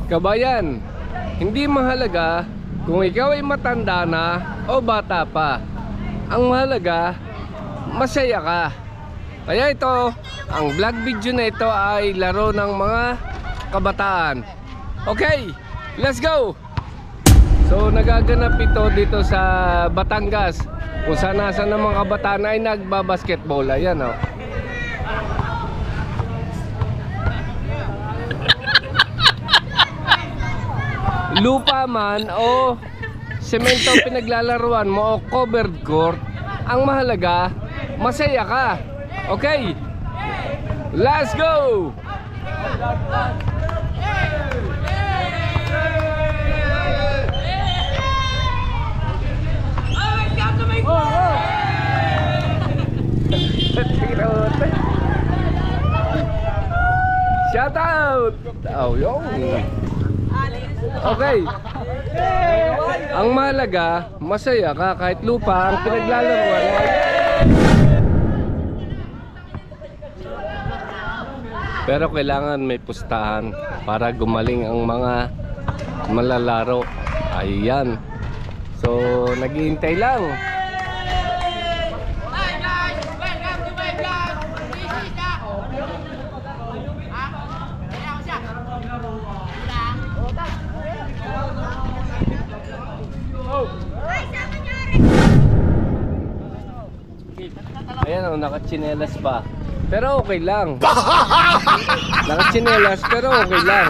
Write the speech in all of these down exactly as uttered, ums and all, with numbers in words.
Kabayan, hindi mahalaga kung ikaw ay matanda na o bata pa. Ang mahalaga, masaya ka. Kaya ito, ang vlog video na ito ay laro ng mga kabataan. Okay, let's go! So nagaganap ito dito sa Batangas, kung saan nasa ng mga kabataan ay nagbabasketball. Ayan o. Oh. Lupa man o semento pinaglalaruan mo o covered court, ang mahalaga, masaya ka. Okay, let's go! Shout out! Oh, yo. Okay. Ang mahalaga, masaya ka kahit lupa ang pinaglalaruan mo. Pero kailangan may pustahan para gumaling ang mga malalaro. Ayan. So, naghihintay lang. Ayan o, nakatsinelas pa. Pero okay lang. Nakatsinelas pero okay lang.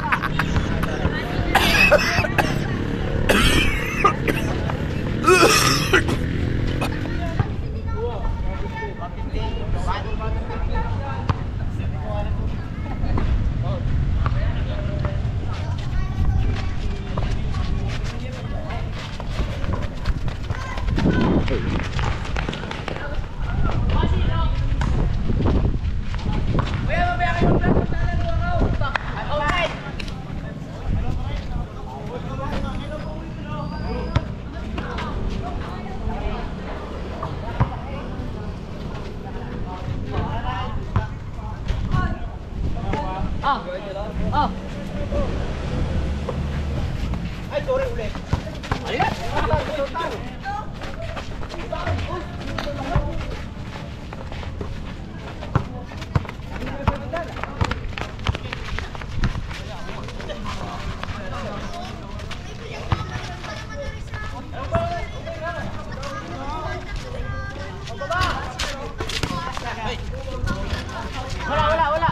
Ah. Ah. Ay, sorry ulit. Ayun. Wala, wala, wala.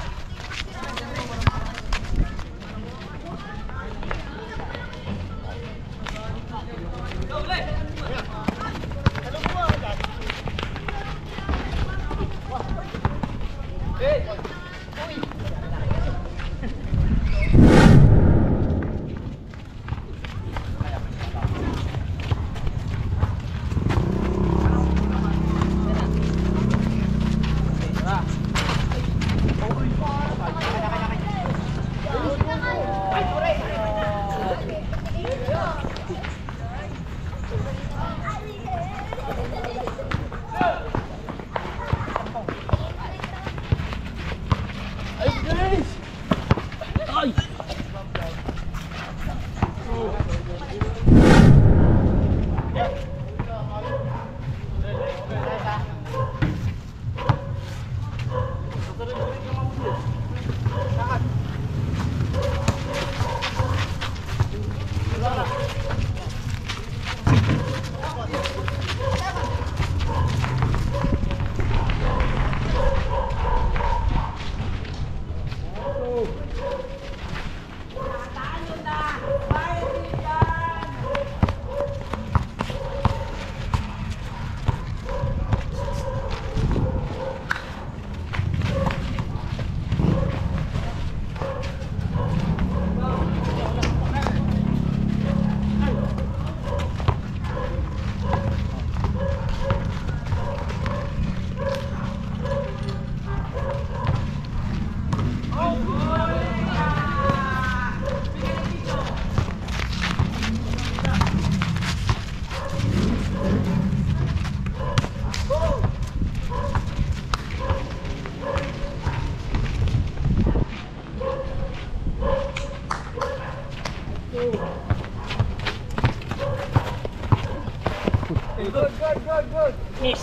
Miss.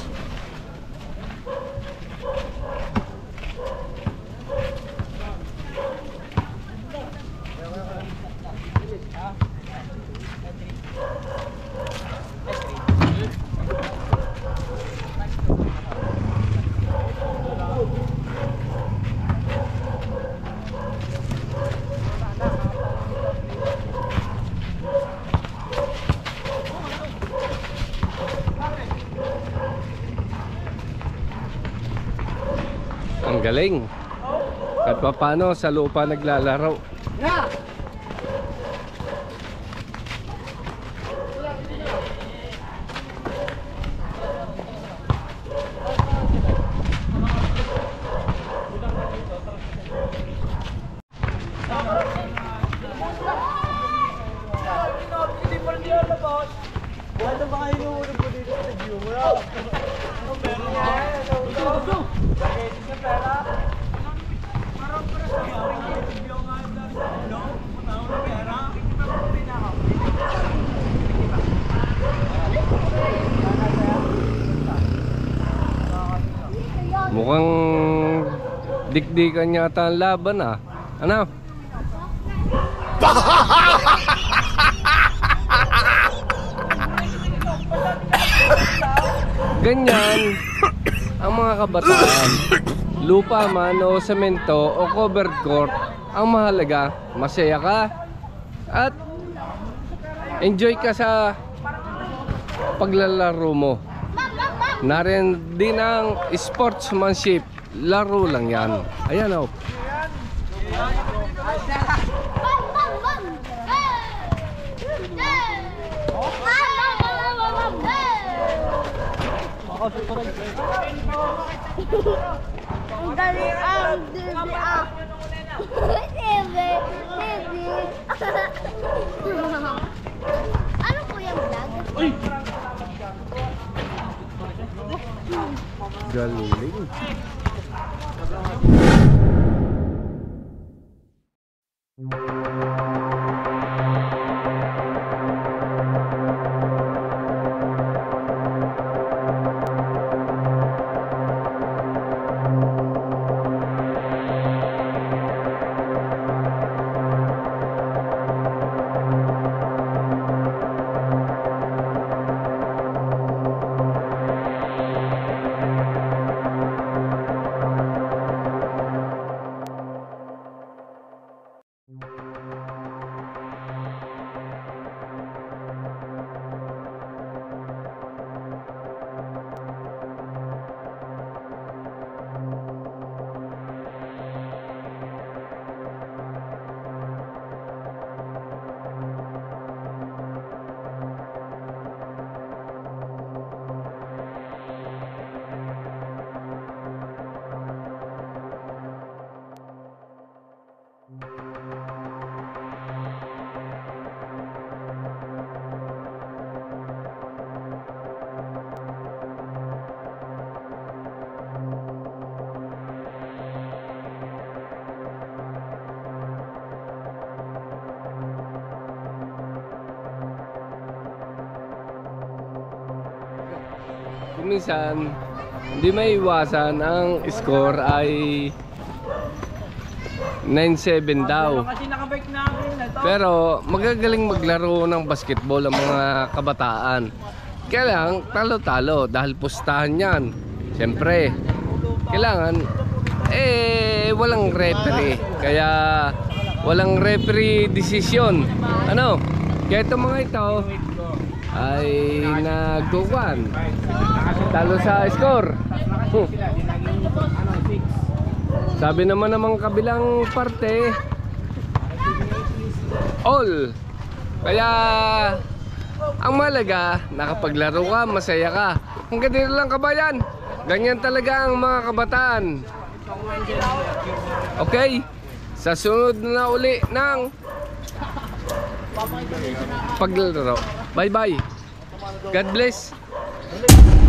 Ang galing. Kahit pa paano sa lupa naglalaro. Yeah. Ano ba kayo nung po dito sa view? Wala. Ano meron niya? Go, go! Bakit sa pera? Parang para sa view nga yung dami sa ulo. Matawag na pera. Mukhang dikdikan yata ang laban ah. Ano? Ganyan ang mga kabataan. Lupa man o semento o covered court, ang mahalaga, masaya ka at enjoy ka sa paglalaro mo. Narin din ang sportsmanship. Laro lang yan. Ayan o. Ang dali ang dili ah. Ebe, ebe. Ano po yung vlog? Galing. Minsan hindi may iwasan ang score ay nine seven daw. Kasi nakabike namin na to. Pero magagaling maglaro ng basketball ang mga kabataan. Kaya lang talo-talo dahil pustahan yan. Siyempre kailangan eh walang referee. Kaya walang referee decision. Ano? Kaya itong mga ito ay nagkukuhan. Talo sa score. Hmm. Sabi naman ng mga kabilang parte, all. Kaya ang mahalaga, nakapaglaro ka, masaya ka. Hanggang dito lang kabayan. Ganyan talaga ang mga kabataan. Okay? Sa sunod na uli ng paglalaro. Bye bye. God bless.